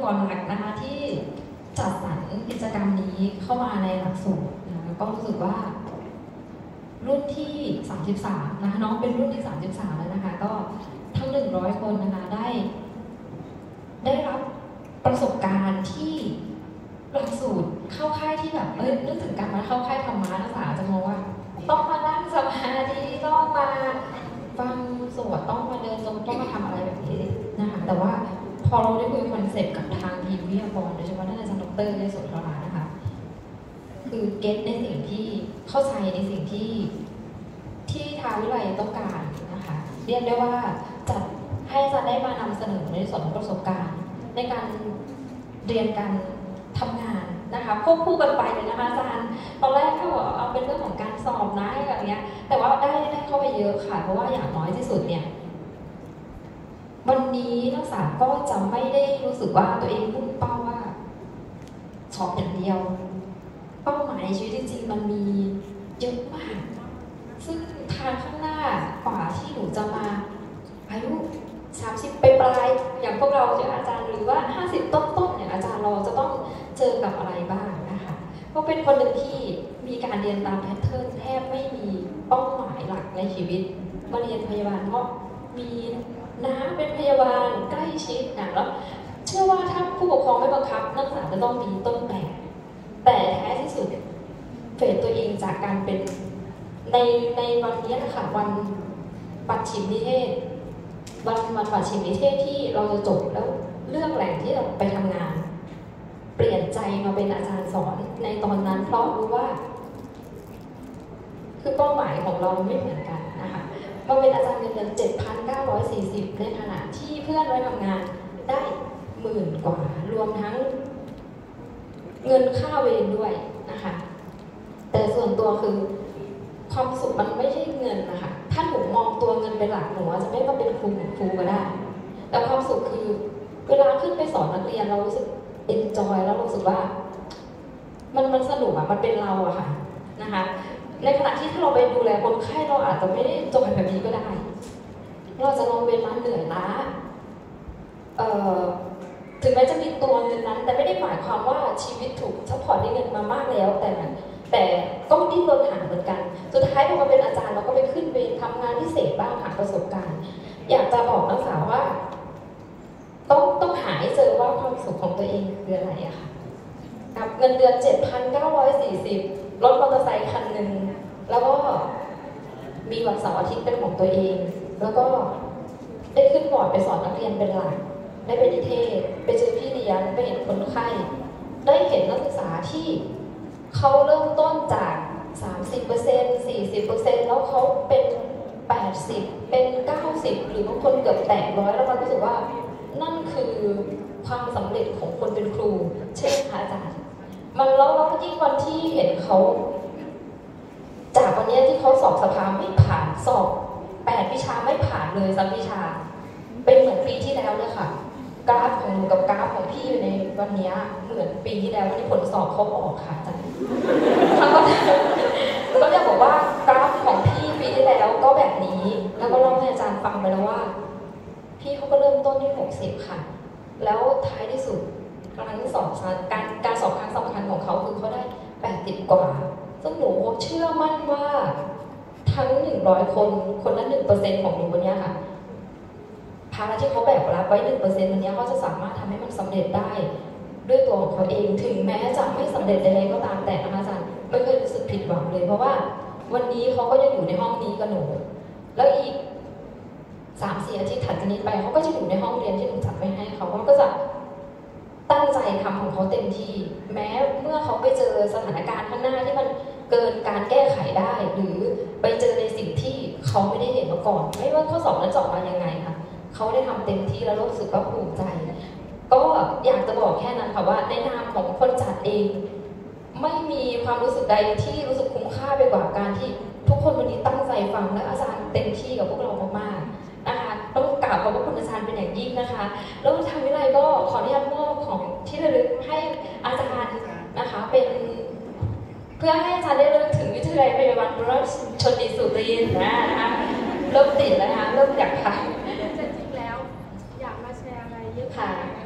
ก่อนหลักนะคะที่จัดสรรกิจกรรมนี้เข้ามาในหลักสูตรนะก็รู้สึกว่ารุ่นที่33นะคะน้องเป็นรุ่นที่33แล้วนะคะก็ทั้ง100คนนะคะได้รับประสบการณ์ที่หลักสูตรเข้าค่ายที่แบบนึกถึงการมาเข้าค่ายธรรมะนักศึกษาจะมองว่าต้องมานั่งสมาธิต้องมาฟังสวดต้องมาเดินจงต้องมาทำอะไรแบบนี้นะคะแต่ว่าพอเราได้คุยคอนเซ็ปต์กับทางทีมวิทยากรโดยเฉพาะท่านอาจารย์ดร.ในสุนทรรานะคะคือเก็ตในสิ่งที่เข้าใจในสิ่งที่ทางวิทยาลัยต้องการนะคะเรียกได้ว่าจัดให้อาจารย์ได้มานำเสนอในส่วนของประสบการณ์ในการเรียนการทำงานนะคะควบคู่กันไปเลยนะคะอาจารย์ตอนแรกก็บอกเอาเป็นเรื่องของการสอบนะอะไรเงี้ยแต่ว่าได้เข้าไปเยอะค่ะเพราะว่าอย่างน้อยที่สุดเนี่ยวันนี้นักศึกษาก็จะไม่ได้รู้สึกว่าตัวเองมุ่งเป้าว่าสอบอย่างเดียวเป้าหมายในชีวิตจริงๆมันมีเยอะมากซึ่งทางข้างหน้ากว่าที่หนูจะมาอายุ30ไปปลายอย่างพวกเราอย่างอาจารย์หรือว่า50ต้นๆอย่างอาจารย์เราจะต้องเจอกับอะไรบ้างนะคะก็เป็นคนหนึ่งที่มีการเรียนตามแพทเทิร์นแทบไม่มีเป้าหมายหลักในชีวิตมาเรียนพยาบาลเพราะมีน้าเป็นพยาบาลใกล้ชิดนะแล้วเชื่อว่าถ้าผู้ปกครองไม่บังคับนักศึกษาจะต้องมีต้นแบบแต่แท้ที่สุดเฟดตัวเองจากการเป็นในวันนี้นะคะวันปัจฉิมนิเทศวันปัจฉิมนิเทศที่เราจะจบแล้วเลือกแหล่งที่เราไปทำงานเปลี่ยนใจมาเป็นอาจารย์สอนในตอนนั้นเพราะรู้ว่าคือเป้าหมายของเราไม่เหมือนกันนะคะเราเป็นอาจารย์เงินเดือน 7,940 ในขณะที่เพื่อนไปทำงานได้10,000 กว่ารวมทั้งเงินค่าเวรด้วยนะคะแต่ส่วนตัวคือความสุขมันไม่ใช่เงินนะคะถ้าหนูมองตัวเงินเป็นหลักหนูจะไม่มาเป็นครูก็ได้แต่ความสุขคือเวลาขึ้นไปสอนนักเรียนเรารู้สึกเอนจอยแล้วรู้สึกว่ามันสนุกมันเป็นเราอะค่ะนะคะในขณะที่ถ้าเราไปดูแลคนไข้เราอาจจะไม่ได้จอยแบบนี้ก็ได้เราจะลองเว้นเหนื่อยล้าถึงแม้จะมีตัวเงินนั้นแต่ไม่ได้หมายความว่าชีวิตถูกซัพพอร์ตด้วยเงินมามากแล้วแต่ก็ดิ้นรนหาเหมือนกันสุดท้ายพอมาเป็นอาจารย์เราก็ไปขึ้นเวรทำงานพิเศษบ้างหาประสบการณ์อยากจะบอกนักศึกษาว่าต้องหาให้เจอว่าความสุขของตัวเองคืออะไรอะค่ะกับเงินเดือน 7,940 รถมอเตอร์ไซค์คันหนึ่งแล้วก็มีวันเสาร์อาทิตย์เป็นของตัวเองแล้วก็ได้ขึ้นบอร์ดไปสอนนักเรียนเป็นหลักได้ไปนิเทศไปเจอพี่เลี้ยงไปเห็นคนไข้ได้เห็นนักศึกษาที่เขาเริ่มต้นจาก 30% 40% แล้วเขาเป็น 80 เป็น 90 หรือบางคนเกือบแตะ100แล้วมันรู้สึกว่านั่นคือความสำเร็จของคนเป็นครูใช่ไหมคะอาจารย์มันแล้วยิ่งวันที่เห็นเขาจากวันนี้ที่เขาสอบสภาไม่ผ่านสอบ8วิชาไม่ผ่านเลยสักวิชาเป็นเหมือนปีที่แล้วเลยค่ะกราฟของหนูกับกราฟของพี่อยู่ในวันนี้เหมือนปีที่แล้ววันนี้ผลสอบเขาออกค่ะอาจารย์ก็จะบอกว่ากราฟของพี่ปีที่แล้วก็แบบนี้แล้วก็เล่าให้อาจารย์ฟังไปแล้วว่าพี่เขาก็เริ่มต้นที่60ค่ะแล้วท้ายที่สุดครั้งที่2การสอบครั้งสำคัญของเขาคือเขาได้80 กว่าซึ่งหนูเชื่อมั่นว่าทั้ง100คนละ 1% ของหนูวันนี้ค่ะภาระที่เขาแบกรับไว้ 1% วันนี้เขาจะสามารถทำให้มันสำเร็จได้ด้วยตัวของเขาเองถึงแม้จะไม่สำเร็จใดๆก็ตามแต่อาจารย์ไม่เคยรู้สึกผิดหวังเลยเพราะว่าวันนี้เขาก็ยังอยู่ในห้องนี้กับหนูแล้วอีก3-4 อาทิตย์ถัดจากนี้ไปเขาก็จะอยู่ในห้องเรียนที่หนูจัดไว้ให้เขาก็จะตั้งใจทำของเขาเต็มที่แม้เมื่อเขาไปเจอสถานการณ์ข้างหน้าที่มันเกินการแก้ไขได้หรือไปเจอในสิ่งที่เขาไม่ได้เห็นมาก่อนไม่ว่าข้อสอบนั้นจะออกมายังไงค่ะเขาได้ทำเต็มที่แล้วรู้สึกว่าภูมิใจก็อยากจะบอกแค่นั้นค่ะว่าในนามของคนจัดเองไม่มีความรู้สึกใดที่รู้สึกคุ้มค่าไปกว่าการที่ทุกคนวันนี้ตั้งใจฟังและอาจารย์เต็มที่กับพวกเรามากๆนะคะต้องกราบขอบพระคุณอาจารย์เป็นอย่างยิ่งนะคะแล้วทางวิไลก็ขออนุญาตมอบของที่ระลึกให้อาจารย์นะคะเป็นเพื่อให้อาจารย์ได้เริ่มถึงวิทยาลัยพยาบาลชลสุรินทร์นะคะเริ่มติดแล้วนะคะเริ่มอยากค่ะจริงๆแล้วอยากมาแชร์อะไรเยอะค่ะนะคะ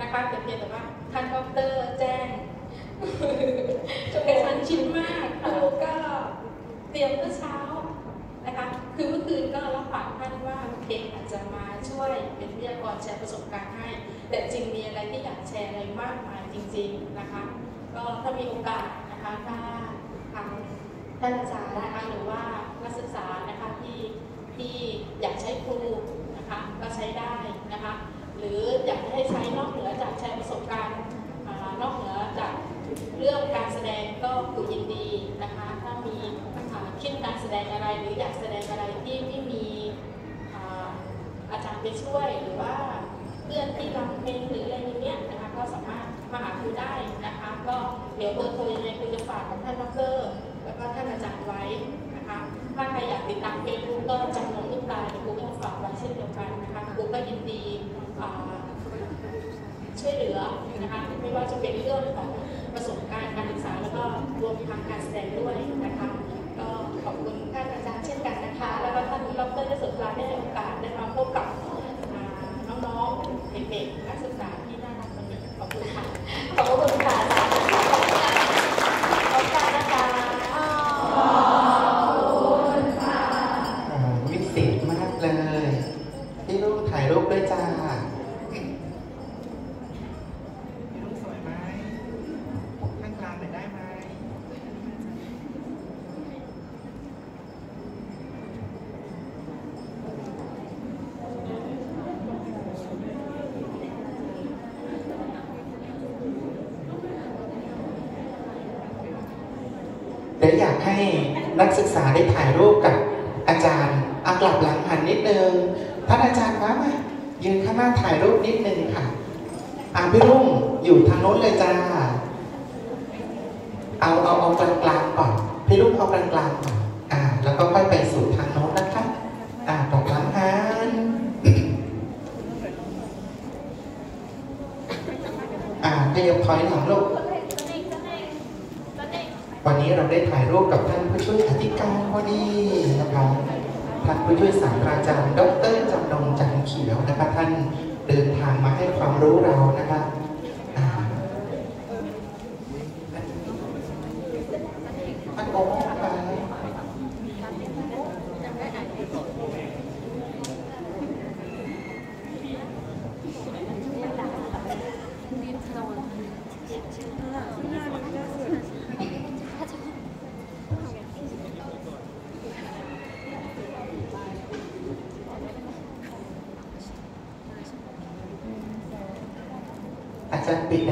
พียงแต่ว่าท่านดร.แจ้งกระชั้นชิดมากครูก็เตรียมเมื่อเช้านะคะคือเมื่อคืนก็รับปากท่านว่าเด็กอาจจะมาช่วยเป็นวิทยากรแชร์ประสบการณ์ให้แต่จริงมีอะไรที่อยากแชร์อะไรมากมายจริงๆนะคะก็ถ้ามีโอกาสนะคะถ้าทางท่านอาจารย์นะคะหรือว่านักศึกษานะคะที่อยากใช้ครูนะคะก็ใช้ได้นะคะหรืออยากจะให้ใช้นอกเหนือจากแชร์ประสบการณ์นอกเหนือจากเรื่องการแสดงก็คือยินดีนะคะถ้ามีคิดการแสดงอะไรหรืออยากแสดงอะไรที่ไม่มีอาจารย์ไปช่วยหรือว่าเพื่อนที่รำเพลงหรืออะไรอย่างเงี้ยนะคะก็สามารถมาหาครูได้นะคะก็เดี๋ยวเบอร์โทรยังไงครูจะฝากกับท่านดร.แล้วก็ท่านอาจารย์ไว้นะคะถ้าใครอยากติดตามเฟซบุ๊กก็จำนงลูกตาครูก็จะฝากไว้เช่นเดียวกันนะคะครูก็ยินดีช่วยเหลือนะคะไม่ว่าจะเป็นเรื่องของประสบการณ์การศึกษาแล้วก็รวมทางการแสดงด้วยนะคะก็ขอบคุณท่านอาจารย์เช่นกันนะคะแล้วก็ท่านดร.ได้สุดลาได้โอกาสได้มาพบกับน้องๆเด็กๆนักศึกษาที่น่ารักวันนี้ขอบคุณค่ะขอบคุณค่ะอาจารย์ขอบคุณนะคะวิเศษมากเลยพี่ลูกถ่ายรูปด้วยจ้าเดี๋ยวอยากให้นักศึกษาได้ถ่ายรูปกับอาจารย์กลับหลังหันนิดนึงท่านอาจารย์มายืนข้างหน้าถ่ายรูปนิดนึงค่ะพี่รุ่งอยู่ทางโน้นเลยจ้าเอากลางก่อนพี่รุ่งเอากลางก่อนแล้วก็ค่อยไปสู่ทางโน้นนะคะกลับหลังหันขยับถอยหลังลูกวันนี้เราได้ถ่ายรูปกับท่านผู้ช่วยอธิการพอดีนะคะท่านผู้ช่วยศาสตราจารย์ดร.จำนงจันเขียวนะคะท่านเดินทางมาให้ความรู้เรานะคะท่านโอ้ไปอาจารย์ปิด